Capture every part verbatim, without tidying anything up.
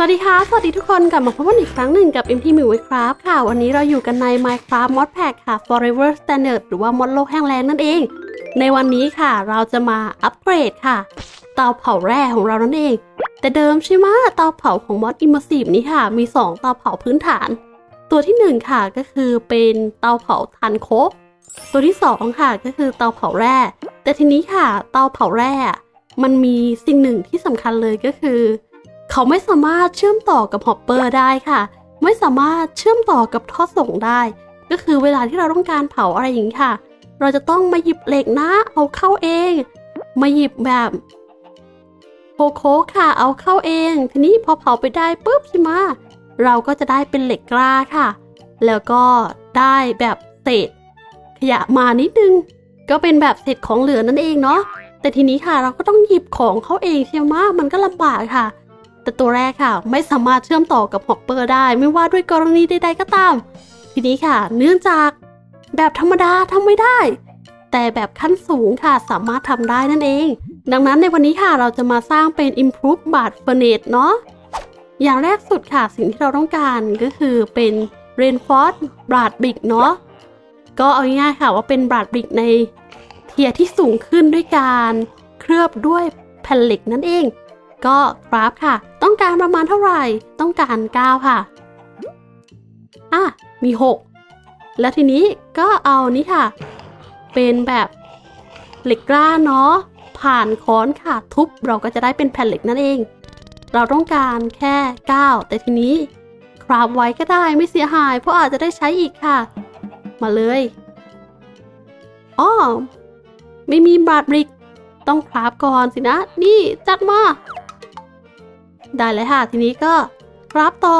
วัสดีค่ะสวัสดีทุกคนกลับมาพบกันอีกครั้งหนึ่งกับ เอ็ม ที Minecraft ค่ะวันนี้เราอยู่กันใน Minecraft Mod Pack ค่ะ Forever Standard หรือว่ามอดโลกแห้งแล้งนั่นเองในวันนี้ค่ะเราจะมาอัปเกรดค่ะเตาเผาแร่ของเรานั่นเองแต่เดิมใช่ไหมเตาเผาของ Mod Immersive นี้ค่ะมีสองเตาเผาพื้นฐานตัวที่หนึ่งค่ะก็คือเป็นเตาเผาถ่านโคกตัวที่สองค่ะก็คือเตาเผาแร่แต่ทีนี้ค่ะเตาเผาแร่มันมีสิ่งหนึ่งที่สำคัญเลยก็คือเขาไม่สามารถเชื่อมต่อกับฮอปเปอร์ได้ค่ะไม่สามารถเชื่อมต่อกับท่อส่งได้ก็คือเวลาที่เราต้องการเผาอะไรอย่างนี้ค่ะเราจะต้องมาหยิบเหล็กนะเอาเข้าเองมาหยิบแบบโคโค่ค่ะเอาเข้าเองทีนี้พอเผาไปได้ปุ๊บใช่ไหมเราก็จะได้เป็นเหล็กกล้าค่ะแล้วก็ได้แบบเศษขยะมานิดนึงก็เป็นแบบเศษของเหลือนั่นเองเนาะแต่ทีนี้ค่ะเราก็ต้องหยิบของเข้าเองใช่ไหมมันก็ลำบากค่ะแต่ตัวแรกค่ะไม่สามารถเชื่อมต่อกับฮอปเปอร์ได้ไม่ว่าด้วยกรณีใดๆก็ตามทีนี้ค่ะเนื่องจากแบบธรรมดาทำไม่ได้แต่แบบขั้นสูงค่ะสามารถทำได้นั่นเองดังนั้นในวันนี้ค่ะเราจะมาสร้างเป็น Improve Blast Furnace เนาะอย่างแรกสุดค่ะสิ่งที่เราต้องการก็คือเป็น Reinforced Blast Brick เนาะก็เอาง่ายๆค่ะว่าเป็น Blast Brick ในเทียร์ที่สูงขึ้นด้วยการเคลือบด้วยแผ่นเหล็กนั่นเองก็กราฟค่ะต้องการประมาณเท่าไหร่ต้องการเก้าค่ะอ่ะมีหกแล้วทีนี้ก็เอานี้ค่ะเป็นแบบเหล็กกล้าเนาะผ่านค้อนค่ะทุบเราก็จะได้เป็นแผ่นเหล็กนั่นเองเราต้องการแค่เก้าแต่ทีนี้คราฟไว้ก็ได้ไม่เสียหายเพราะอาจจะได้ใช้อีกค่ะมาเลยอ้อไม่มีบาดบริกต้องคราฟก่อนสินะนี่จัดมาได้เลยค่ะทีนี้ก็คราฟต่อ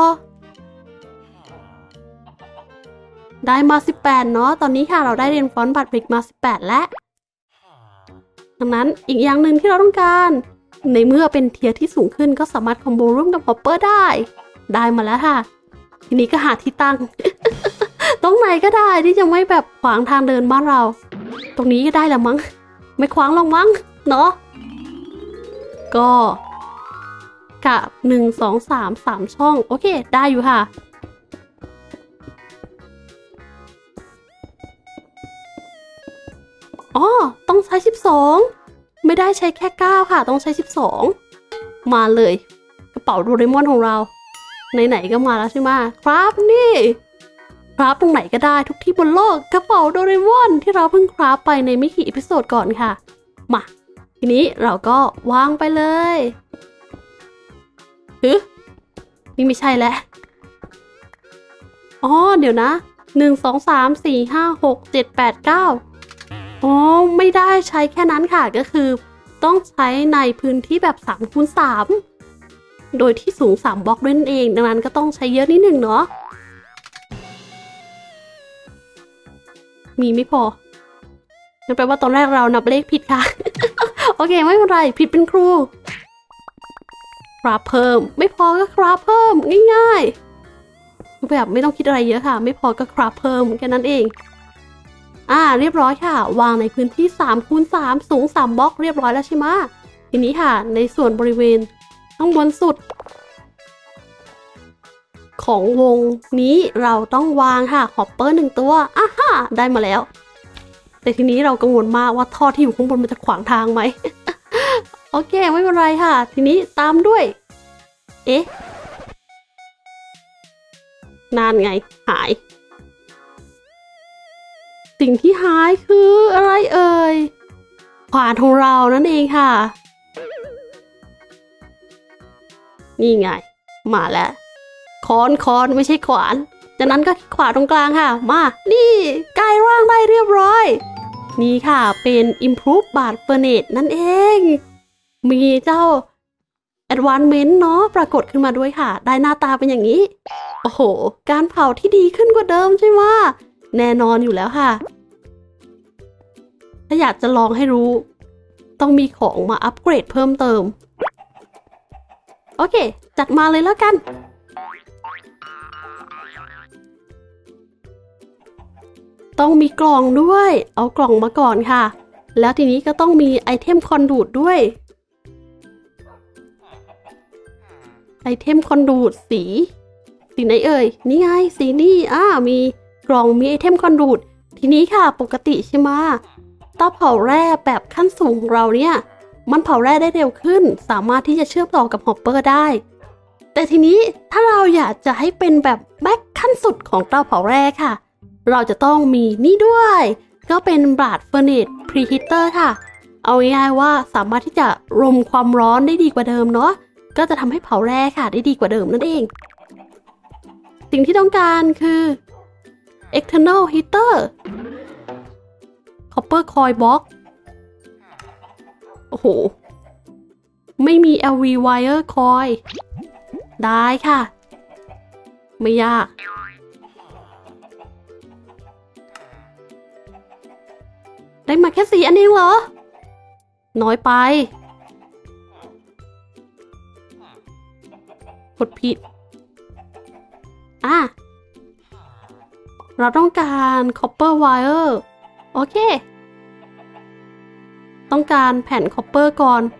ได้มาสิบแปดเนาะตอนนี้ค่ะเราได้เรียนฟอนต์บัตรบริกมาสิบแปดแล้วดังนั้นอีกอย่างหนึ่งที่เราต้องการในเมื่อเป็นเทียร์ที่สูงขึ้นก็สามารถคอมโบร่วมกับฮอปเปอร์ได้ได้มาแล้วค่ะทีนี้ก็หาที่ตั้ง ตรงไหนก็ได้ที่จะไม่แบบขวางทางเดินบ้านเราตรงนี้ก็ได้แล้วมั้งไม่ขวางลงมั้งเนาะก็กับหนึ่ง สอง สาม สามช่องโอเคได้อยู่ค่ะอ๋อต้องใช้สิบสองไม่ได้ใช้แค่เก้าค่ะต้องใช้สิบสองมาเลยกระเป๋าโดเรมอนของเราไหนๆก็มาแล้วใช่ไหมครับนี่ครับตรงไหนก็ได้ทุกที่บนโลกกระเป๋าโดเรมอนที่เราเพิ่งคราฟไปในไม่กี่อีพิโซดก่อนค่ะมาทีนี้เราก็วางไปเลยฮึนี่ไม่ใช่แล้วอ๋อเดี๋ยวนะหนึ่ง สอง สาม สี่ ห้า หก เจ็ด แปด เก้าอ๋อไม่ได้ใช้แค่นั้นค่ะก็คือต้องใช้ในพื้นที่แบบสามคูณสามโดยที่สูงสามบล็อกด้วยนั่นเองดังนั้นก็ต้องใช้เยอะนิดหนึ่งเนาะมีไม่พอนั่นแปลว่าตอนแรกเรานับเลขผิดค่ะ โอเคไม่เป็นไรผิดเป็นครูคราฟเพิ่มไม่พอก็คราฟเพิ่มง่ายๆแบบไม่ต้องคิดอะไรเยอะค่ะไม่พอก็คราฟเพิ่มแค่นั้นเองอ่าเรียบร้อยค่ะวางในพื้นที่สามคูณสามสูงสามบล็อกเรียบร้อยแล้วใช่ไหมทีนี้ค่ะในส่วนบริเวณข้างบนสุดของวงนี้เราต้องวางค่ะฮอปเปอร์หนึ่งตัวอ่ะฮะได้มาแล้วแต่ทีนี้เรากังวลมากว่าท่อที่อยู่ข้างบนมันจะขวางทางไหม โอเคไม่เป็นไรค่ะทีนี้ตามด้วยเอ๊ะนานไงหายสิ่งที่หายคืออะไรเอ่ยขวานของเรานั่นเองค่ะนี่ไงมาแล้วค้อนค้อนไม่ใช่ขวานจากนั้นก็ขวานตรงกลางค่ะมานี่กลายร่างได้เรียบร้อยนี่ค่ะเป็น Improve Blast Furnace นั่นเองมีเจ้า Advancement เนาะปรากฏขึ้นมาด้วยค่ะได้หน้าตาเป็นอย่างนี้โอ้โหการเผาที่ดีขึ้นกว่าเดิมใช่ไหมแน่นอนอยู่แล้วค่ะถ้าอยากจะลองให้รู้ต้องมีของมาอัปเกรดเพิ่มเติมโอเคจัดมาเลยแล้วกันต้องมีกล่องด้วยเอากล่องมาก่อนค่ะแล้วทีนี้ก็ต้องมีไอเทมคอนดูดด้วยไอเทมคอนดูดสีสีไหนเอ่ยนี่ไงสีนี่อ่ามีกล่องมีไอเทมคอนดูดทีนี้ค่ะปกติใช่ไหมเตาเผาแร่แบบขั้นสูงของเราเนี่ยมันเผาแร่ได้เร็วขึ้นสามารถที่จะเชื่อมต่อกับฮอปเปอร์ได้แต่ทีนี้ถ้าเราอยากจะให้เป็นแบบแบ็คขั้นสุดของเตาเผาแร่ค่ะเราจะต้องมีนี่ด้วยก็เป็นบราดเฟอร์เนสพรีฮีเตอร์ค่ะเอาง่ายๆว่าสามารถที่จะรมความร้อนได้ดีกว่าเดิมเนาะก็จะทำให้เผาแร่ค่ะได้ดีกว่าเดิมนั่นเองสิ่งที่ต้องการคือ external heater copper coil box โอ้โหไม่มี แอล วี wire coil ได้ค่ะไม่ยากได้มาแค่สี่อันเองเหรอน้อยไปกดผิดอ่ะเราต้องการ copper wire โอเคต้องการแผ่น copper ก่อน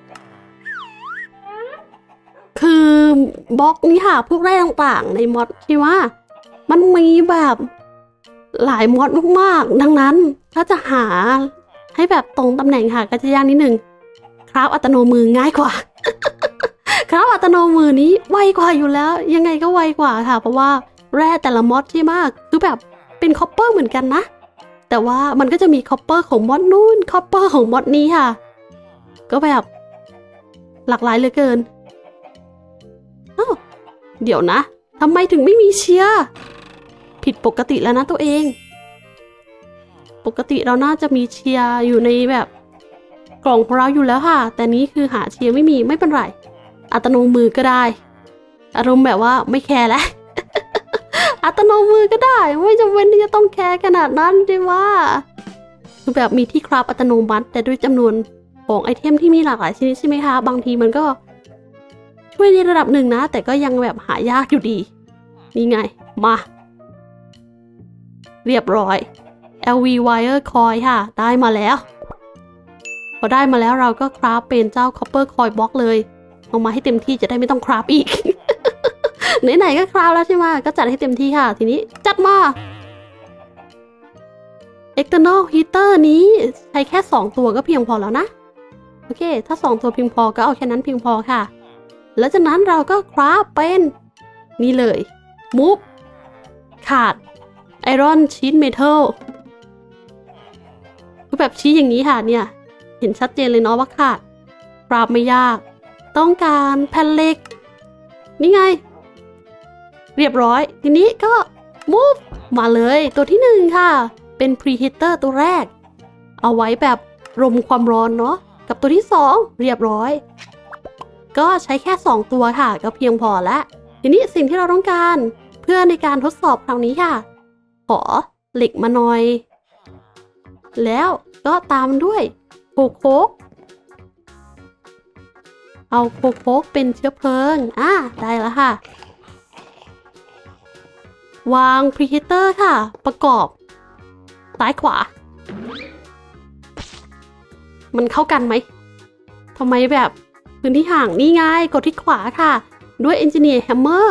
คือบล็อกนี้ค่ะพวกแร่ต่างๆในมอดที่ว่ามันมีแบบหลายมอดมากๆดังนั้นถ้าจะหาให้แบบตรงตำแหน่งค่ะก็จะยากนิดนึงคราฟอัตโนมือง่ายกว่า คราฟอัตโนมือนี้ไวกว่าอยู่แล้วยังไงก็ไวกว่าค่ะเพราะว่าแร่แต่ละมอดที่มากคือแบบเป็นคอปเปอร์เหมือนกันนะแต่ว่ามันก็จะมีคอปเปอร์ของมอดนู่นคอปเปอร์ของมอดนี้ค่ะก็แบบหลากหลายเหลือเกินอ้าวเดี๋ยวนะทำไมถึงไม่มีเชียร์ผิดปกติแล้วนะตัวเองปกติเราน่าจะมีเชียร์อยู่ในแบบกล่องของเราอยู่แล้วค่ะแต่นี้คือหาเชียร์ไม่มีไม่เป็นไรอัตโนมือก็ได้อารมณ์แบบว่าไม่แคร์แล้ว อัตโนมือก็ได้ไม่จำเป็นที่จะต้องแคร์ขนาดนั้นใช่ไหมคือแบบมีที่คราฟอัตโนมัติแต่ด้วยจำนวนของไอเทมที่มีหลากหลายชนิดใช่ไหมคะบางทีมันก็ช่วยในระดับหนึ่งนะแต่ก็ยังแบบหายากอยู่ดีนี่ไงมาเรียบร้อย แอล วี wire coil ค่ะได้มาแล้วพอได้มาแล้วเราก็คราฟเป็นเจ้า copper coil box เลยเอามาให้เต็มที่จะได้ไม่ต้องคราฟอีก ไหนๆก็คราฟแล้วใช่ไหมก็จัดให้เต็มที่ค่ะทีนี้จัดมา external heater นี้ใช้แค่สองตัวก็เพียงพอแล้วนะโอเคถ้าสองตัวเพียงพอก็เอาแค่นั้นเพียงพอค่ะแล้วจากนั้นเราก็คราฟเป็นนี่เลย move ขาด iron sheet metal คือแบบชี้อย่างนี้ค่ะเนี่ยเห็นชัดเจนเลยเนาะว่าขาดคราฟไม่ยากต้องการแผ่นเหล็กนี่ไงเรียบร้อยทีนี้ก็ move มาเลยตัวที่หนึ่งค่ะเป็น preheater ตัวแรกเอาไว้แบบรมความร้อนเนาะกับตัวที่สองเรียบร้อยก็ใช้แค่สองตัวค่ะก็เพียงพอแล้วทีนี้สิ่งที่เราต้องการเพื่อในการทดสอบครั้งนี้ค่ะขอเหล็กมาหน่อยแล้วก็ตามด้วยโคโคกเอาโคโคกเป็นเชื้อเพลิงอ่ะได้แล้วค่ะวางพรีฮีเตอร์ค่ะประกอบซ้ายขวามันเข้ากันไหมทำไมแบบพื้นที่ห่างนี่ไงกดที่ขวาค่ะด้วย Engineer Hammer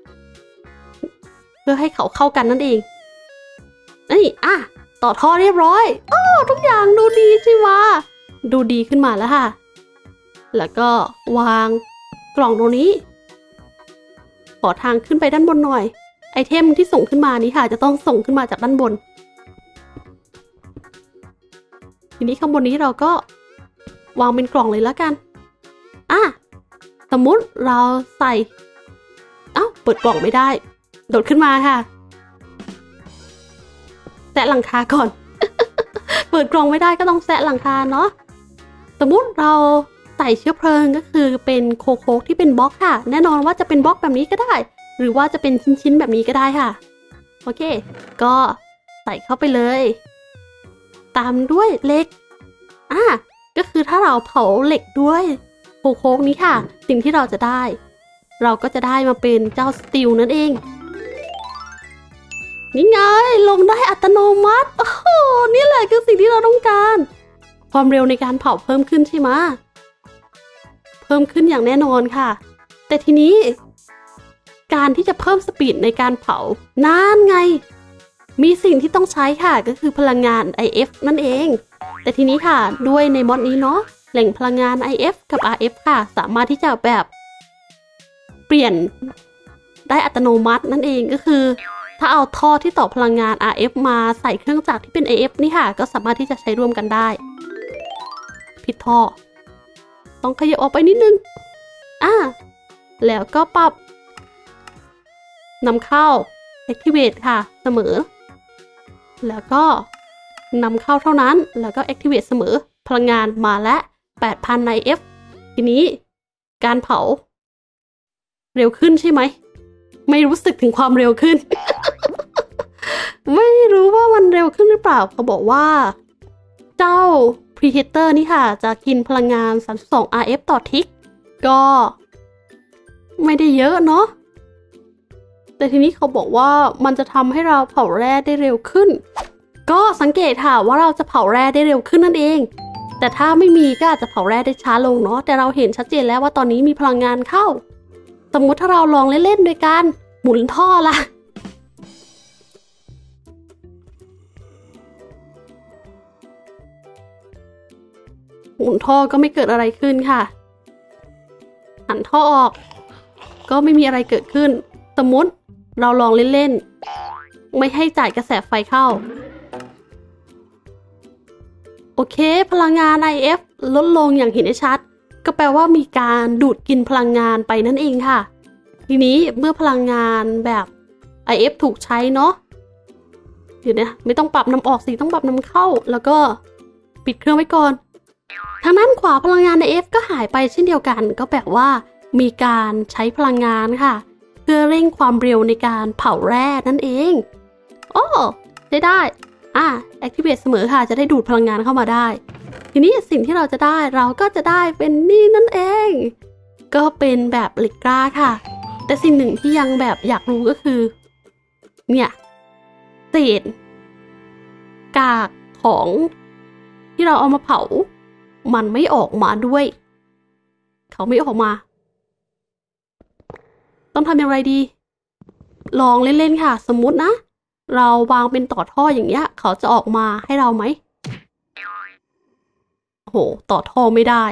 เพื่อให้เขาเข้ากันนั่นเองนี่อ่ะต่อท่อเรียบร้อยโอ้ทุกอย่างดูดีใช่ไหมดูดีขึ้นมาแล้วค่ะแล้วก็วางกล่องตรงนี้ขอทางขึ้นไปด้านบนหน่อยไอเทมที่ส่งขึ้นมานี้ค่ะจะต้องส่งขึ้นมาจากด้านบนทีนี้ข้างบนนี้เราก็วางเป็นกล่องเลยแล้วกันอ่ะสมมุติเราใส่เอ้าเปิดกล่องไม่ได้โดดขึ้นมาค่ะแซะหลังคาก่อน เปิดกล่องไม่ได้ก็ต้องแซะหลังคาเนาะสมมุติเราใส่เชื้อเพลิงก็คือเป็นโคโค่ที่เป็นบล็อกค่ะแน่นอนว่าจะเป็นบล็อกแบบนี้ก็ได้หรือว่าจะเป็นชิ้นๆแบบนี้ก็ได้ค่ะโอเคก็ใส่เข้าไปเลยตามด้วยเหล็กอ่ะก็คือถ้าเราเผาเหล็กด้วยโคโค่นี้ค่ะสิ่งที่เราจะได้เราก็จะได้มาเป็นเจ้าสตีลนั่นเองนี่ไงลงได้อัตโนมัติโอ้โหนี่แหละคือสิ่งที่เราต้องการความเร็วในการเผาเพิ่มขึ้นใช่ไหมเพิ่มขึ้นอย่างแน่นอนค่ะแต่ทีนี้การที่จะเพิ่มสปีดในการเผานั่นไงมีสิ่งที่ต้องใช้ค่ะก็คือพลังงาน ไอ เอฟ นั่นเองแต่ทีนี้ค่ะด้วยในมอดนี้เนาะแหล่งพลังงาน ไอ เอฟ กับ อาร์ เอฟ ค่ะสามารถที่จะแบบเปลี่ยนได้อัตโนมัตินั่นเองก็คือถ้าเอาท่อที่ต่อพลังงาน อาร์ เอฟ มาใส่เครื่องจักรที่เป็น ไอ เอฟ นี่ค่ะก็สามารถที่จะใช้ร่วมกันได้ผิดท่อต้องขยับออกไปนิดนึงอ่าแล้วก็ปรับนำเข้า activate ค่ะเสมอแล้วก็นำเข้าเท่านั้นแล้วก็ activate เสมอพลังงานมาและ แปดพัน ไอ เอฟ ทีนี้การเผาเร็วขึ้นใช่ไหมไม่รู้สึกถึงความเร็วขึ้น ไม่รู้ว่ามันเร็วขึ้นหรือเปล่าเขาบอกว่าเจ้า Predator นี่ค่ะจะกินพลังงานสามสิบสอง อาร์ เอฟ ต่อทิกก็ไม่ได้เยอะเนาะแต่ทีนี้เขาบอกว่ามันจะทำให้เราเผาแร่ได้เร็วขึ้นก็สังเกตค่ะว่าเราจะเผาแร่ได้เร็วขึ้นนั่นเองแต่ถ้าไม่มีก็อาจจะเผาแร่ได้ช้าลงเนาะแต่เราเห็นชัดเจนแล้วว่าตอนนี้มีพลังงานเข้าสมมุติถ้าเราลองเล่นๆโดยการหมุนท่อล่ะหมุนท่อก็ไม่เกิดอะไรขึ้นค่ะหันท่อออกก็ไม่มีอะไรเกิดขึ้นสมมุติเราลองเล่นๆไม่ให้จ่ายกระแสไฟเข้าโอเคพลังงาน ไอ เอฟ ลดลงอย่างเห็นได้ชัดก็แปลว่ามีการดูดกินพลังงานไปนั่นเองค่ะทีนี้เมื่อพลังงานแบบ ไอ เอฟ ถูกใช้เนาะเดี๋ยวนะไม่ต้องปรับนำออกสิต้องปรับนำเข้าแล้วก็ปิดเครื่องไว้ก่อนทางด้านขวาพลังงาน ไอ เอฟ ก็หายไปเช่นเดียวกันก็แปลว่ามีการใช้พลังงานค่ะเพื่อเร่งความเร็วในการเผาแร่นั่นเองโอ้ได้ได้อ่ะ activate เสมอค่ะจะได้ดูดพลังงานเข้ามาได้ทีนี้สิ่งที่เราจะได้เราก็จะได้เป็นนี่นั่นเองก็เป็นแบบเหล็กกล้าค่ะแต่สิ่งหนึ่งที่ยังแบบอยากรู้ก็คือเนี่ยเศษกากของที่เราเอามาเผามันไม่ออกมาด้วยเขาไม่ออกมาต้องทำอย่างไรดีลองเล่นๆค่ะสมมุตินะเราวางเป็นต่อท่ออย่างเงี้ยเขาจะออกมาให้เราไหมโอ้โหต่อท่อไม่ได้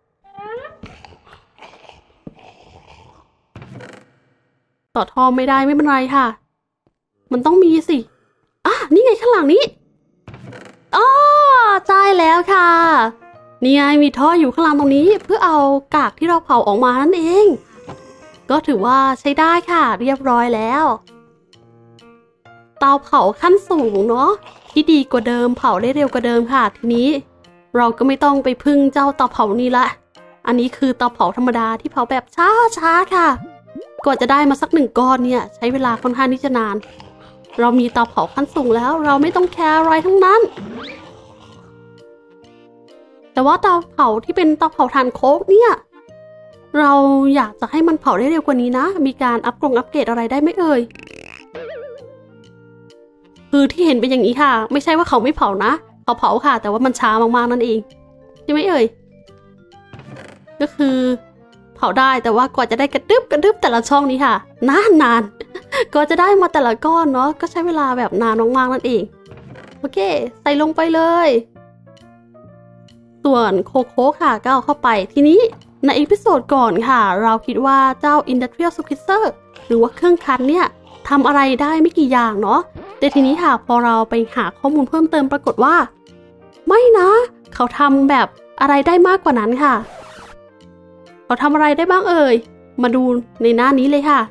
ต่อท่อไม่ได้ไม่เป็นไรค่ะมันต้องมีสิอ่ะนี่ไงข้างหลังนี้อ๋อใช่แล้วค่ะนี่ไงมีท่ออยู่ข้างหลังตรงนี้เพื่อเอากากที่เราเผาออกมานั่นเองก็ถือว่าใช้ได้ค่ะเรียบร้อยแล้วเตาเผาขั้นสูงเนาะที่ดีกว่าเดิมเผาได้เร็วกว่าเดิมค่ะทีนี้เราก็ไม่ต้องไปพึ่งเจ้าเตาเผานี้ละอันนี้คือเตาเผาธรรมดาที่เผาแบบช้าๆค่ะกว่าจะได้มาสักหนึ่งก้อนเนี่ยใช้เวลาค่อนข้างที่จะนานเรามีเตาเผาขั้นสูงแล้วเราไม่ต้องแคร์อะไรทั้งนั้นแต่ว่าเตาเผาที่เป็นเตาเผาถ่านโค้กเนี่ยเราอยากจะให้มันเผาได้เร็วกว่านี้นะมีการอัปกรงอัปเกรดอะไรได้ไหมเอ่ยคือที่เห็นเป็นอย่างนี้ค่ะไม่ใช่ว่าเขาไม่เผานะเขาเผาค่ะแต่ว่ามันช้ามากๆนั่นเองใช่ไหมเอ่ยก็คือเผาได้แต่ว่ากว่าจะได้กระดึบกระดึบแต่ละช่องนี้ค่ะนานนานก็จะได้มาแต่ละก้อนเนาะก็ใช้เวลาแบบนานมากๆนั่นเองโอเคใส่ลงไปเลยส่วนโคโค่ค่ะก็เอาเข้าไปทีนี้ในอีพิโซดก่อนค่ะเราคิดว่าเจ้า Industrial Squeezer หรือว่าเครื่องคั้นเนี่ยทำอะไรได้ไม่กี่อย่างเนาะแต่ทีนี้ค่ะพอเราไปหาข้อมูลเพิ่มเติมปรากฏว่าไม่นะเขาทำแบบอะไรได้มากกว่านั้นค่ะเขาทำอะไรได้บ้างเอ่ยมาดูในหน้านี้เลยค่ะ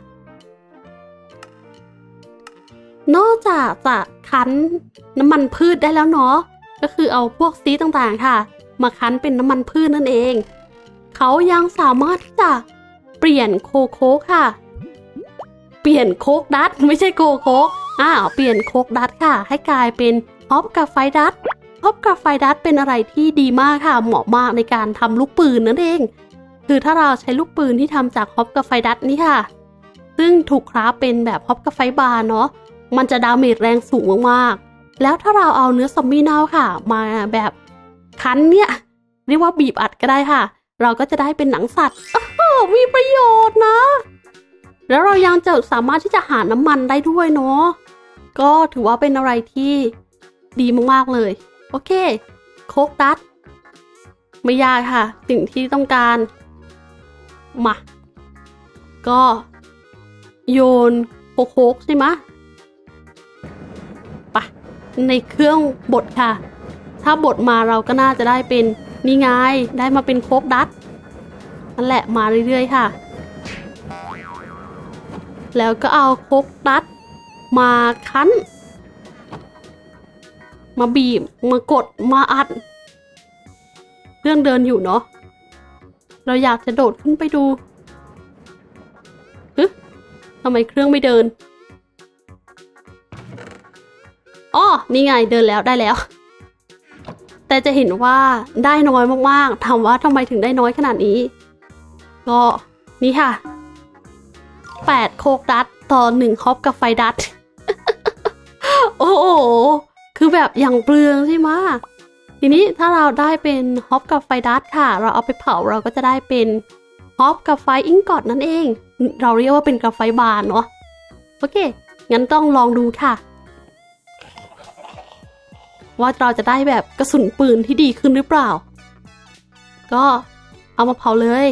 นอกจากจะคั้นน้ำมันพืชได้แล้วเนาะก็คือเอาพวกซีสต่างๆค่ะมาคั้นเป็นน้ำมันพืชนั่นเองเขายังสามารถที่จะเปลี่ยนโคโค่ค่ะเปลี่ยนโคกดัตไม่ใช่โคโค่อ้าวเปลี่ยนโคกดัตค่ะให้กลายเป็นฮอปกราไฟดัตฮอปกราไฟดัตเป็นอะไรที่ดีมากค่ะเหมาะมากในการทำลูกปืนนั่นเองคือถ้าเราใช้ลูกปืนที่ทำจากฮอปกราไฟดัตนี่ค่ะซึ่งถูกคราฟเป็นแบบฮอปกราไฟบาร์เนาะมันจะดาเมจแรงสูงมากๆแล้วถ้าเราเอาเนื้อซอมบี้เน่าค่ะมาแบบคั้นเนี่ยเรียกว่าบีบอัดก็ได้ค่ะเราก็จะได้เป็นหนังสัตว์โอ้โหมีประโยชน์นะแล้วเรายังจะสามารถที่จะหาน้ำมันได้ด้วยเนาะก็ถือว่าเป็นอะไรที่ดีมากๆเลยโอเคโคกดัตไม่ยากค่ะสิ่งที่ต้องการมาก็โยนโคกใช่ไหมไปในเครื่องบดค่ะถ้าบดมาเราก็น่าจะได้เป็นนี่ไงได้มาเป็นโคกดัตนั่นแหละมาเรื่อยๆค่ะแล้วก็เอาโคกดัตมาคั้นมาบีบมากดมาอัดเครื่องเดินอยู่เนาะเราอยากจะโดดขึ้นไปดูฮึทำไมเครื่องไม่เดินอ๋อนี่ไงเดินแล้วได้แล้วแต่จะเห็นว่าได้น้อยมากๆถามว่าทำไมถึงได้น้อยขนาดนี้ก็นี่ค่ะแปดโคกดัตต่อหนึ่งฮอปกับไฟดัต โอ้โหคือแบบอย่างเปลืองใช่ไหมทีนี้ถ้าเราได้เป็นฮอปกับไฟดัตค่ะเราเอาไปเผาเราก็จะได้เป็นฮอปกับไฟอิงกอตนั่นเองเราเรียกว่าเป็นกราไฟบาร์เนาะโอเคงั้นต้องลองดูค่ะว่าเราจะได้แบบกระสุนปืนที่ดีขึ้นหรือเปล่าก็เอามาเผาเลย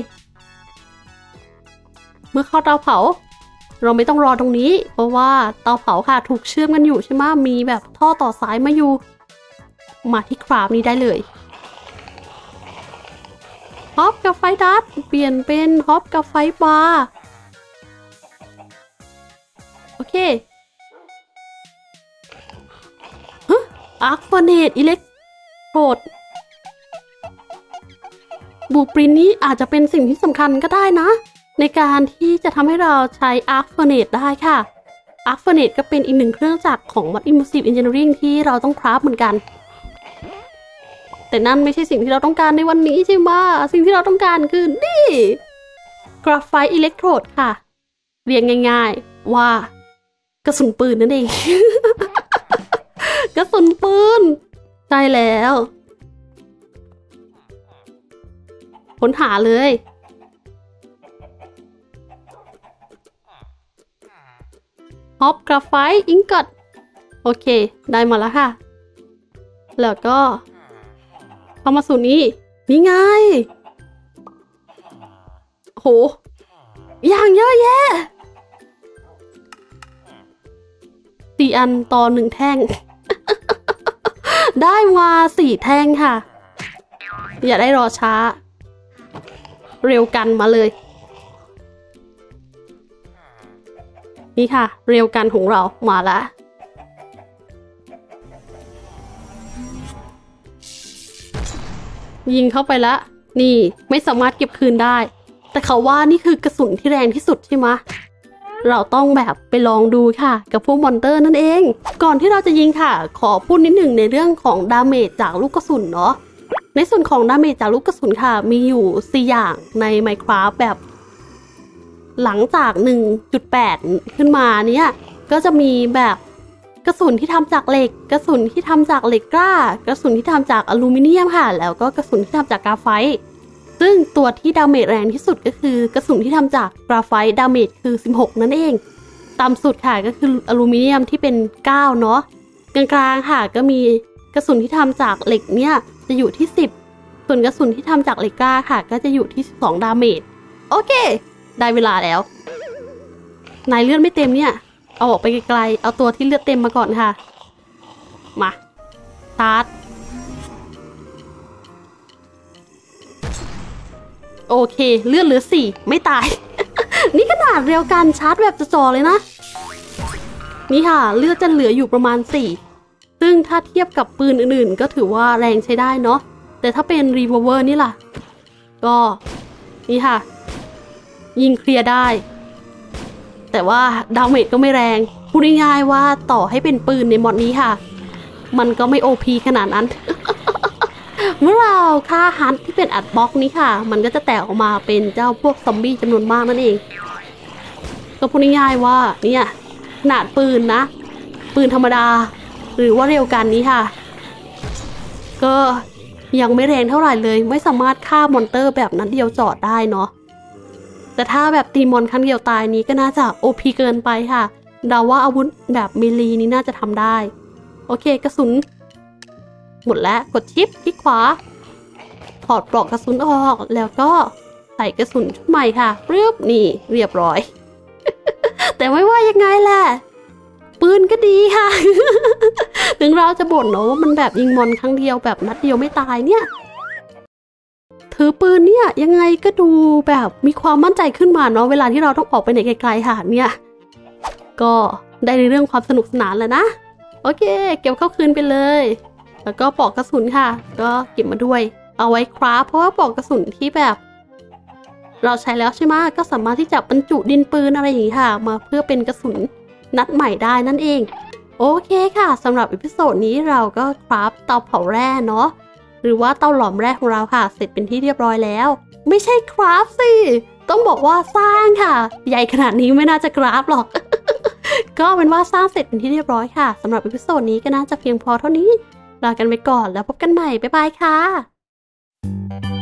เมื่อเข้าเตาเผาเราไม่ต้องรอตรงนี้เพราะว่าเตาเผาค่ะถูกเชื่อมกันอยู่ใช่ไหมมีแบบท่อต่อสายมาอยู่มาที่คราฟนี้ได้เลยฮอปกับไฟดัตเปลี่ยนเป็นฮอปกับไฟบาร์โอเคฮะอาร์คเฟอร์เนตอิเล็กโทรดบูปรินนี้อาจจะเป็นสิ่งที่สำคัญก็ได้นะในการที่จะทำให้เราใช้ Arc Furnace ได้ค่ะ Arc Furnace ก็เป็นอีกหนึ่งเครื่องจักรของ Mod Immersive Engineering ที่เราต้องคราฟเหมือนกันแต่นั่นไม่ใช่สิ่งที่เราต้องการในวันนี้ใช่ไหมสิ่งที่เราต้องการคือนี่กราไฟต์อิเล็กโทรดค่ะเรียกง่ายๆว่ากระสุนปืนนั่นเอง กระสุนปืนใช่แล้วค้นหาเลยฮอปกราไฟต์อิงกอตโอเคได้มาแล้วค่ะแล้วก็เข้ามาสู่นี้นี่ไงโหอย่างเยอะแยะสี่อันต่อหนึ่งแท่ง ได้มาสี่แท่งค่ะอย่าได้รอช้าเร็วกันมาเลยนี่ค่ะเร็วกันของเรามาแล้วยิงเข้าไปแล้วนี่ไม่สามารถเก็บคืนได้แต่เขาว่านี่คือกระสุนที่แรงที่สุดใช่ไหมเราต้องแบบไปลองดูค่ะกับพวกมอนเตอร์นั่นเองก่อนที่เราจะยิงค่ะขอพูดนิดหนึ่งในเรื่องของดาเมจจากลูกกระสุนเนาะในส่วนของดาเมจจากลูกกระสุนค่ะมีอยู่สี่อย่างใน Minecraft แบบหลังจาก หนึ่งจุดแปด ขึ้นมาเนี้ยก็จะมีแบบกระสุนที่ทำจากเหล็กกระสุนที่ทำจากเหล็กกล้ากระสุนที่ทำจากอลูมิเนียมค่ะแล้วก็กระสุนที่ทำจากกราไฟต์ซึ่งตัวที่ดาเมจแรงที่สุดก็คือกระสุนที่ทำจากกราไฟต์ดาเมจคือสิบหกนั่นเองต่ำสุดค่ะก็คืออลูมิเนียมที่เป็นเก้าเนาะกลางๆค่ะก็มีกระสุนที่ทำจากเหล็กเนี่ยจะอยู่ที่สิบส่วนกระสุนที่ทำจากเหล็กกล้าค่ะก็จะอยู่ที่สิบสองดาเมจโอเคได้เวลาแล้วนายเลือดไม่เต็มเนี่ยเอาออกไปไกลๆเอาตัวที่เลือดเต็มมาก่อนค่ะมาชาร์จโอเคเลือดเหลือสี่ไม่ตาย นี่ขนาดเร็วกันชาร์จแบบจ่อๆเลยนะนี่ค่ะเลือดจะเหลืออยู่ประมาณสี่ซึ่งถ้าเทียบกับปืนอื่นๆก็ถือว่าแรงใช้ได้เนาะแต่ถ้าเป็นรีวอลเวอร์นี่ล่ะก็นี่ค่ะยิงเคลียร์ได้แต่ว่าดาเมจก็ไม่แรงพูดง่ายๆว่าต่อให้เป็นปืนในมอดนี้ค่ะมันก็ไม่ โอ พี ขนาดนั้น เมื่อเราฆ่าฮันที่เป็นอัดบล็อกนี้ค่ะมันก็จะแตกออกมาเป็นเจ้าพวกซอมบี้จำนวนมากนั่นเองก็พูดง่ายๆว่าเนี่ยขนาดปืนนะปืนธรรมดาหรือว่าเร็วกันนี้ค่ะก็ยังไม่แรงเท่าไหร่เลยไม่สามารถฆ่ามอนเตอร์แบบนั้นเดียวจอดได้เนาะแต่ถ้าแบบตีมอนครั้งเดียวตายนี้ก็น่าจะ โอ พี เกินไปค่ะเดาว่าอาวุธแบบเมลีนี้น่าจะทำได้โอเคกระสุนหมดแล้วกดชิปคลิกขวาถอดปลอกกระสุนออกแล้วก็ใส่กระสุนชุดใหม่ค่ะปึ๊บนี่เรียบร้อย แต่ไม่ว่ายังไงแหละปืนก็ดีค่ะ ถึงเราจะบ่นเนาะว่ามันแบบยิงมอนครั้งเดียวแบบนัดเดียวไม่ตายเนี่ยถือปืนเนี่ยยังไงก็ดูแบบมีความมั่นใจขึ้นมาเนาะเวลาที่เราต้องออกไปไหนไกลๆค่ะเนี่ยก็ได้ในเรื่องความสนุกสนานแล้วนะโอเคเก็บเข้าคืนไปเลยแล้วก็ปลอกกระสุนค่ะก็เก็บมาด้วยเอาไว้คราฟเพราะว่าปลอกกระสุนที่แบบเราใช้แล้วใช่ไหมก็สามารถที่จะบรรจุดินปืนอะไรอย่างนี้ค่ะมาเพื่อเป็นกระสุนนัดใหม่ได้นั่นเองโอเคค่ะสำหรับอีพิโซดนี้เราก็คราฟเตาเผาแร่เนาะหรือว่าเตาหลอมแร่ของเราค่ะเสร็จเป็นที่เรียบร้อยแล้วไม่ใช่คราฟสิต้องบอกว่าสร้างค่ะใหญ่ขนาดนี้ไม่น่าจะคราฟหรอก ก็เป็นว่าสร้างเสร็จเป็นที่เรียบร้อยค่ะสำหรับอีพิโซดนี้ก็น่าจะเพียงพอเท่านี้ลากันไปก่อนแล้วพบกันใหม่บ๊ายบายค่ะ